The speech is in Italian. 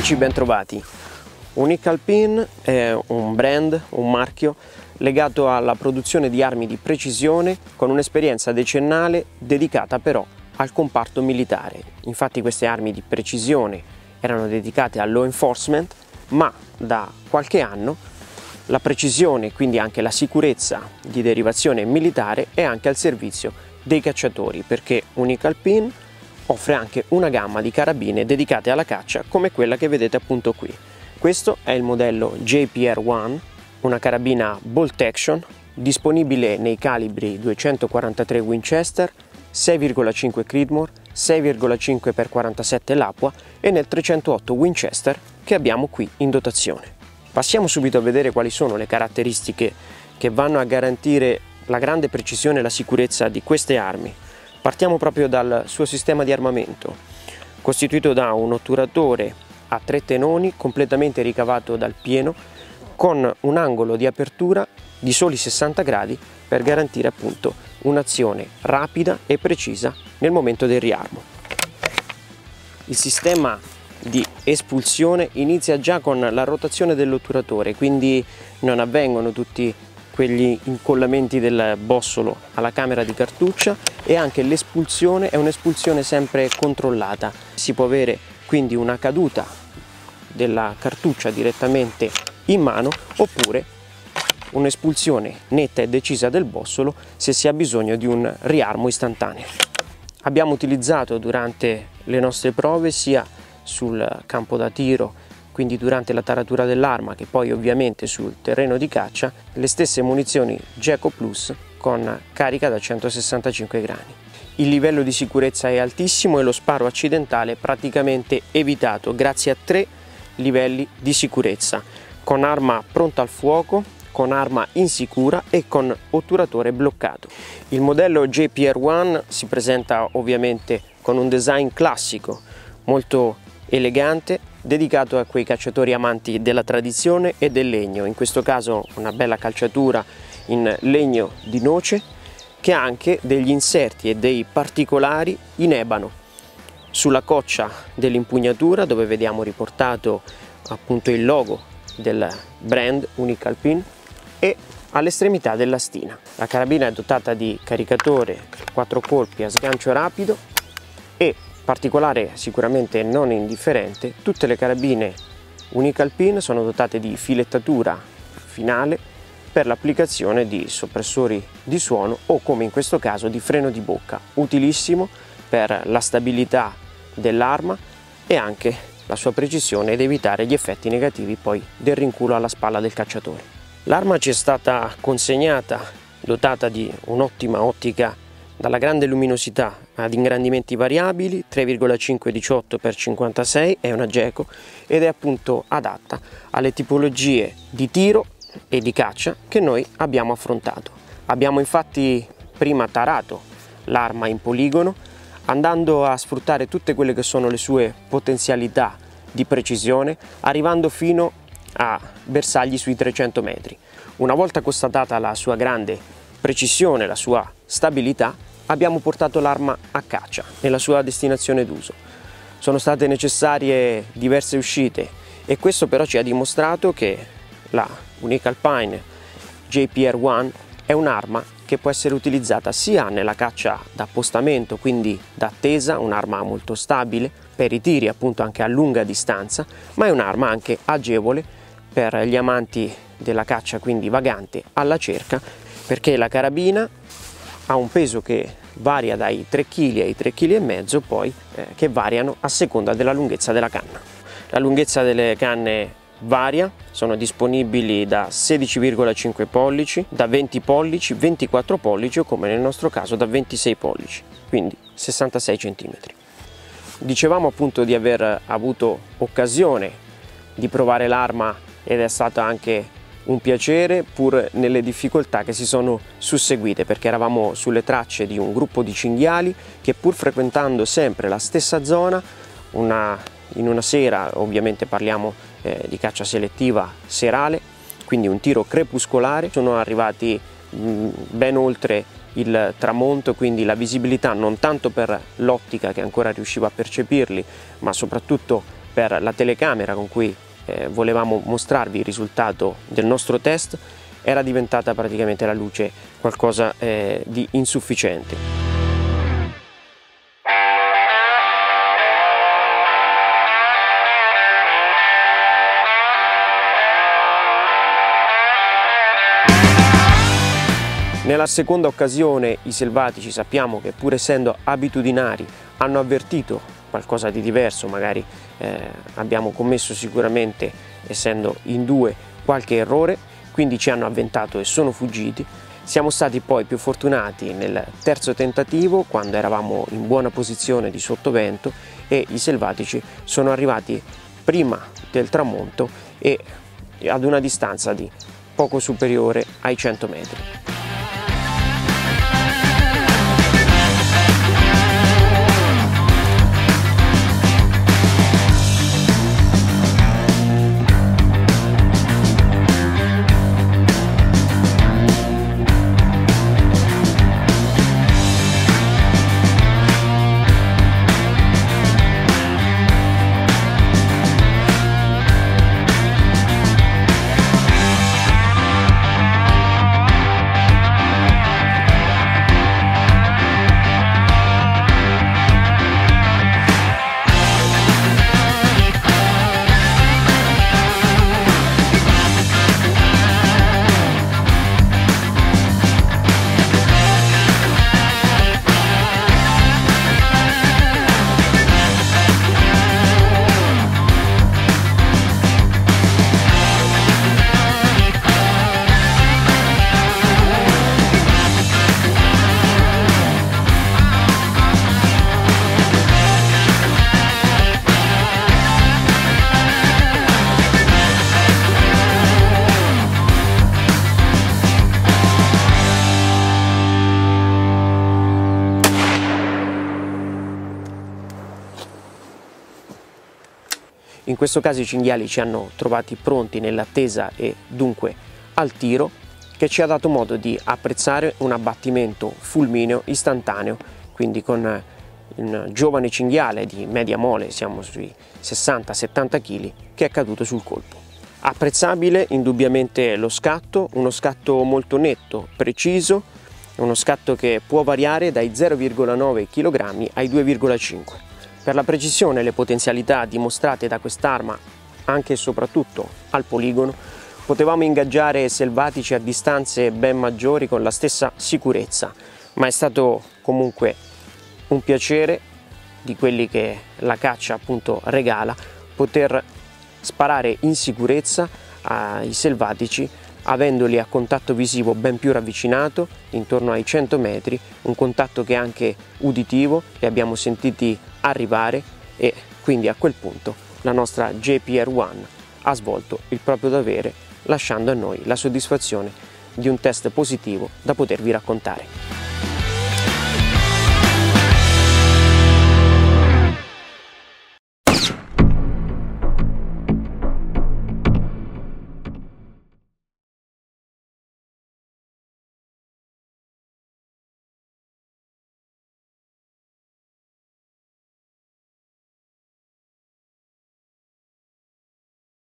Amici, bentrovati. Unicalpine è un brand, un marchio legato alla produzione di armi di precisione con un'esperienza decennale dedicata però al comparto militare. Infatti queste armi di precisione erano dedicate al law enforcement, ma da qualche anno la precisione, quindi anche la sicurezza di derivazione militare, è anche al servizio dei cacciatori, perché Unicalpine offre anche una gamma di carabine dedicate alla caccia come quella che vedete appunto qui. Questo è il modello JPR-1, una carabina bolt action disponibile nei calibri 243 Winchester, 6,5 Creedmoor, 6,5x47 Lapua e nel 308 Winchester che abbiamo qui in dotazione. Passiamo subito a vedere quali sono le caratteristiche che vanno a garantire la grande precisione e la sicurezza di queste armi. Partiamo proprio dal suo sistema di armamento, costituito da un otturatore a 3 tenoni completamente ricavato dal pieno, con un angolo di apertura di soli 60 gradi per garantire appunto un'azione rapida e precisa nel momento del riarmo. Il sistema di espulsione inizia già con la rotazione dell'otturatore, quindi non avvengono tutti quegli incollamenti del bossolo alla camera di cartuccia, e anche l'espulsione è un'espulsione sempre controllata. Si può avere quindi una caduta della cartuccia direttamente in mano, oppure un'espulsione netta e decisa del bossolo se si ha bisogno di un riarmo istantaneo. Abbiamo utilizzato durante le nostre prove, sia sul campo da tiro, quindi durante la taratura dell'arma, che poi ovviamente sul terreno di caccia, le stesse munizioni Geco Plus con carica da 165 grani. Il livello di sicurezza è altissimo e lo sparo accidentale praticamente evitato grazie a 3 livelli di sicurezza: con arma pronta al fuoco, con arma insicura e con otturatore bloccato. Il modello JPR-1 si presenta ovviamente con un design classico molto elegante, dedicato a quei cacciatori amanti della tradizione e del legno. In questo caso una bella calciatura in legno di noce, che ha anche degli inserti e dei particolari in ebano sulla coccia dell'impugnatura, dove vediamo riportato appunto il logo del brand Unicalpine, e all'estremità dell'astina. La carabina è dotata di caricatore 4 colpi a sgancio rapido e, particolare sicuramente non indifferente, tutte le carabine Unicalpine sono dotate di filettatura finale per l'applicazione di soppressori di suono, o come in questo caso di freno di bocca, utilissimo per la stabilità dell'arma e anche la sua precisione ed evitare gli effetti negativi poi del rinculo alla spalla del cacciatore. L'arma ci è stata consegnata dotata di un'ottima ottica dalla grande luminosità ad ingrandimenti variabili, 3,5-18x56, è una Geco ed è appunto adatta alle tipologie di tiro e di caccia che noi abbiamo affrontato. Abbiamo infatti prima tarato l'arma in poligono, andando a sfruttare tutte quelle che sono le sue potenzialità di precisione, arrivando fino a bersagli sui 300 metri. Una volta constatata la sua grande precisione, la sua stabilità, abbiamo portato l'arma a caccia nella sua destinazione d'uso. Sono state necessarie diverse uscite, e questo però ci ha dimostrato che la Unicalpine JPR-1 è un'arma che può essere utilizzata sia nella caccia da appostamento, quindi da attesa, un'arma molto stabile per i tiri appunto anche a lunga distanza, ma è un'arma anche agevole per gli amanti della caccia, quindi vagante alla cerca, perché la carabina ha un peso che varia dai 3 kg ai 3,5 kg, poi che variano a seconda della lunghezza della canna. La lunghezza delle canne varia, sono disponibili da 16,5 pollici, da 20 pollici, 24 pollici o, come nel nostro caso, da 26 pollici, quindi 66 cm. Dicevamo appunto di aver avuto occasione di provare l'arma ed è stato anche un piacere, pur nelle difficoltà che si sono susseguite, perché eravamo sulle tracce di un gruppo di cinghiali che, pur frequentando sempre la stessa zona, in una sera, ovviamente parliamo di caccia selettiva serale, quindi un tiro crepuscolare, sono arrivati ben oltre il tramonto, quindi la visibilità non tanto per l'ottica che ancora riusciva a percepirli, ma soprattutto per la telecamera con cui volevamo mostrarvi il risultato del nostro test, era diventata praticamente la luce qualcosa di insufficiente. Nella seconda occasione i selvatici sappiamo che, pur essendo abitudinari, hanno avvertito qualcosa di diverso, magari abbiamo commesso sicuramente, essendo in due, qualche errore, quindi ci hanno avventato e sono fuggiti. Siamo stati poi più fortunati nel terzo tentativo, quando eravamo in buona posizione di sottovento, e i selvatici sono arrivati prima del tramonto e ad una distanza di poco superiore ai 100 metri. In questo caso i cinghiali ci hanno trovati pronti nell'attesa e dunque al tiro, che ci ha dato modo di apprezzare un abbattimento fulmineo istantaneo, quindi con un giovane cinghiale di media mole, siamo sui 60-70 kg, che è caduto sul colpo. Apprezzabile indubbiamente lo scatto, uno scatto molto netto, preciso, uno scatto che può variare dai 0,9 kg ai 2,5 kg. Per la precisione e le potenzialità dimostrate da quest'arma, anche e soprattutto al poligono, potevamo ingaggiare selvatici a distanze ben maggiori con la stessa sicurezza, ma è stato comunque un piacere, di quelli che la caccia appunto regala, poter sparare in sicurezza ai selvatici, avendoli a contatto visivo ben più ravvicinato, intorno ai 100 metri, un contatto che è anche uditivo, li abbiamo sentiti arrivare, e quindi a quel punto la nostra JPR-1 ha svolto il proprio dovere, lasciando a noi la soddisfazione di un test positivo da potervi raccontare.